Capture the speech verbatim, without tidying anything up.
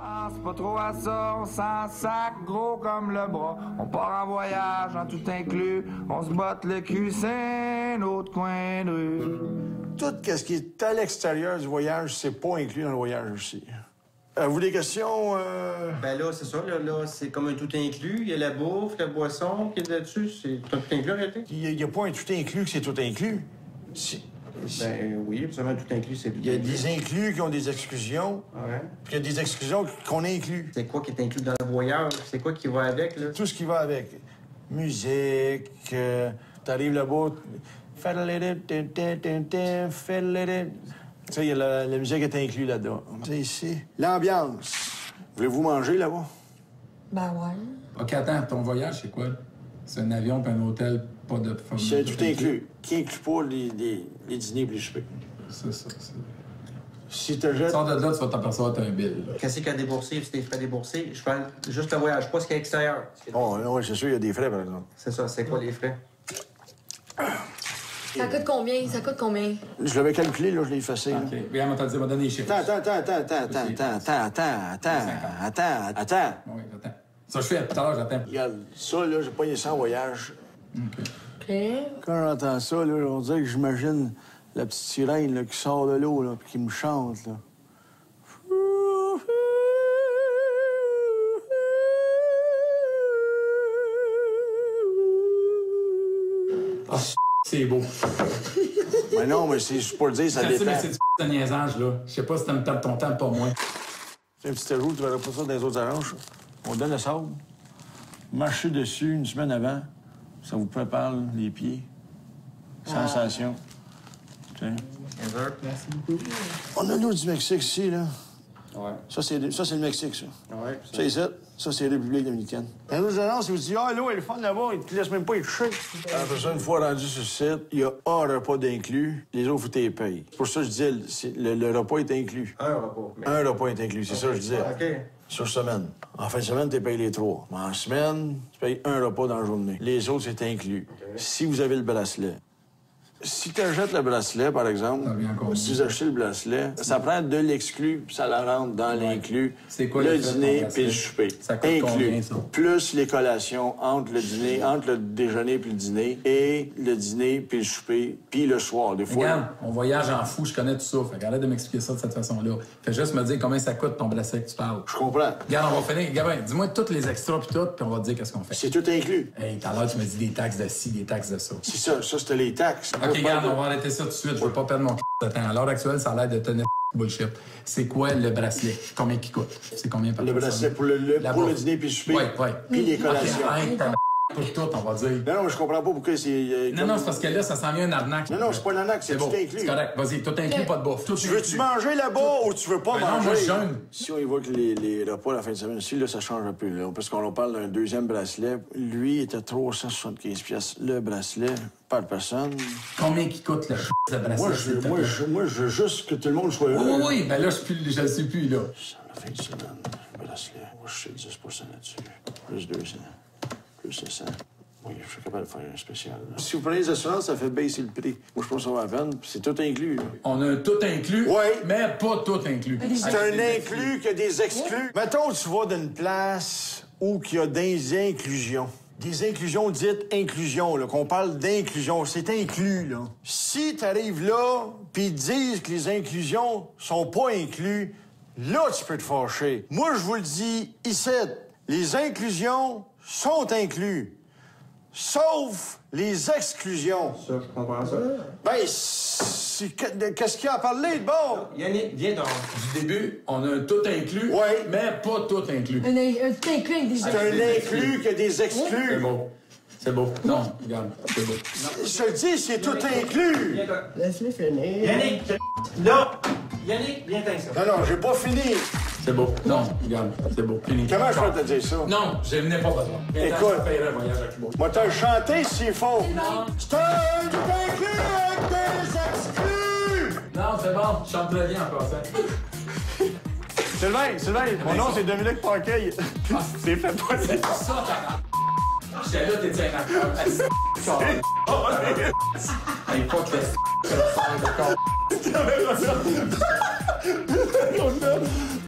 Pense pas trop à ça, on s'en sac gros comme le bras. On part en voyage en tout inclus, on se botte le cul, c'est un autre coin de rue. Tout ce qui est à l'extérieur du voyage, c'est pas inclus dans le voyage aussi. Avez-vous des questions? Euh... Ben là, c'est ça, là, là c'est comme un tout inclus. Il y a la bouffe, la boisson qui est là-dessus. C'est tout inclus, en réalité? Il n'y a, a pas un tout inclus que c'est tout inclus. Si... Ben oui, absolument tout inclus, c'est tout Il y a inclus. des inclus qui ont des exclusions, Ouais. puis il y a des exclusions qu'on inclut. C'est quoi qui est inclus dans le voyage? C'est quoi qui va avec, là? Tout ce qui va avec. Musique, euh, t'arrives là-bas, tu sais, la, la musique est inclue là-dedans. C'est ici. L'ambiance. Voulez-vous manger là-bas? Ben ouais. OK, attends, ton voyage, c'est quoi? C'est un avion puis un hôtel, pas de... C'est tout inclus. Qui inclut pas les, les, les dîners et les soupers. C'est ça, c'est... Si tu jettes... Sors de là, tu vas t'apercevoir que t'as un bill. Qu'est-ce qu'il y a déboursé, si t'es frais déboursés? Je parle juste le voyage, pas ce qu'il y a à l'extérieur. Oh, oui, c'est sûr, il y a des frais, par exemple. C'est ça, c'est quoi les frais? Ça coûte combien? Ça coûte combien? Je l'avais calculé, là, je l'ai effacé. là. OK. Regarde, on t'a dit, on va donner les chiffres. Attends, attends, attends, attends, attends, attends, attends, attends, attends, attends, attends. Oui, attends. Ça, je fais tout à l'heure, j'attends. Regarde, ça, là, j'ai pogné ça en voyage. OK. OK. Quand j'entends ça, là, on dirait que j'imagine la petite sirène là, qui sort de l'eau, là, puis qui me chante, là. Ah, c'est beau. Mais non, mais c'est juste pour le dire, ça Je sais, dépend. mais c'est du p*** de niaisage, là. Je sais pas si t'aimes tant ton temps, pas moins. C'est un petit ajout, tu verras pas ça dans les autres arranges. On donne le sable, marchez dessus une semaine avant, ça vous prépare les pieds. Sensation. Tu sais. Merci beaucoup. On a l'eau du Mexique ici, là. Ouais. Ça, c'est ça, c'est le Mexique, ça. Ouais. Ça, ici, ça, c'est la République dominicaine. Dans les autres annonces, ils vous disent, ah, l'eau, elle est fun là-bas, ils te laissent même pas y toucher. Après ça, une fois rendu sur le site, il y a un repas d'inclus, les autres, vous t'es payes. Pour ça, je disais, c'est- le, le repas est inclus. Un repas. Mais... Un repas est inclus, c'est ça que je disais. OK. Sur semaine. En fin de semaine, tu payes les trois. Mais en semaine, tu payes un repas dans la journée. Les autres, c'est inclus. Si vous avez le bracelet. Si tu achètes le bracelet, par exemple, Ça revient combien? si vous achetez le bracelet, ça prend de l'exclu, puis ça la rentre dans l'inclus. C'est quoi le les frais de ton dîner bracelet? puis le souper. Ça coûte inclus. combien, ça? Plus les collations entre le dîner, entre le déjeuner puis le dîner, et le dîner puis le souper, puis le soir. Des fois. Regarde, on voyage en fou, je connais tout ça. Fait qu'arrête de m'expliquer ça de cette façon-là. Fais juste me dire combien ça coûte ton bracelet que tu parles. Je comprends. Regarde, on va finir. Gabin, dis-moi tous les extras pis tout, puis on va te dire qu'est-ce qu'on fait. C'est tout inclus. Hey, tout à l'heure, tu me dis des taxes de ci, des taxes de ça. C'est ça. Ça, c'était les taxes. OK, regarde, on va arrêter ça tout de suite. Je veux pas perdre mon de temps. À l'heure actuelle, ça a l'air de tenir bullshit. C'est quoi le bracelet? Combien il coûte? C'est combien par Le personne? bracelet pour le, le- La pour le bouffe. dîner puis le souper. Oui, oui. Puis les collations. OK, arrête, ta pour tout, on va dire. Non, non, mais je comprends pas pourquoi c'est... euh, Non, non, c'est parce que là, ça s'en vient un arnaque. Non, non, c'est pas une arnaque, c'est C'est tout bon. inclus. C'est correct. Vas-y, tout inclus, pas de bouffe. Tout Tu veux-tu manger là-bas ou tu veux pas Ben non, manger? moi, je jeûne. Si on évoque les, les repas la fin de semaine, ici, là, ça change un peu. Là, parce qu'on parle d'un deuxième bracelet. Lui, il était trois cent soixante-quinze piastres le bracelet par personne. Combien qui coûte le le bracelet? Moi, je, s'il te moi, plaît? je, moi, je veux juste que tout le monde soit heureux. Oui, oui, oui. Ben là, je ne le sais plus, là. Ça, la fin de semaine, le bracelet. Moi, je sais dix pour cent là-dessus. Plus deux cents. Plus sept cents. Oui, je suis capable de faire un spécial. Là. Si vous prenez les assurances, ça fait baisser le prix. Moi, je pense que ça va à peine. Puis c'est tout inclus. Là. On a un tout inclus, Oui. mais pas tout inclus. C'est un inclus qui a des exclus. Mettons, tu vas d'une place où il y a des inclusions. Des inclusions dites inclusions, là, qu'on parle d'inclusion. C'est inclus, là. Si tu arrives là, puis ils te disent que les inclusions sont pas inclus, là, tu peux te fâcher. Moi, je vous le dis ici, les inclusions sont inclus. Sauf les exclusions. Ça, je comprends ça. Ben, c'est... qu'est-ce qu'il y a à parler de bon? Yannick, viens donc. Du début, on a un tout inclus, Ouais. mais pas tout inclus. Un, un tout inclus avec des C'est un inclus qui a des C'est exclus. beau. C'est beau. Non, regarde, c'est beau. Je te dis, c'est tout inclus. Viens donc. Laisse-les finir. Yannick, là. Yannick, viens t'en ça. Non, non, j'ai pas fini. C'est beau. Non, regarde, c'est beau. Fini. Comment je peux te dire ça? Non, je n'ai pas besoin. Écoute. Je paierai un voyage à Cuba. Moi, te le chanter s'il faut. C'est un inclus avec des exclus. Non, c'est bon. Je chante très bien en passant. Sylvain, Sylvain, mon nom, c'est Dominique Paquet. C'est fait pas C'est pour ça, ta J'étais là, t'es un acteur. Hey, pas que le d'accord.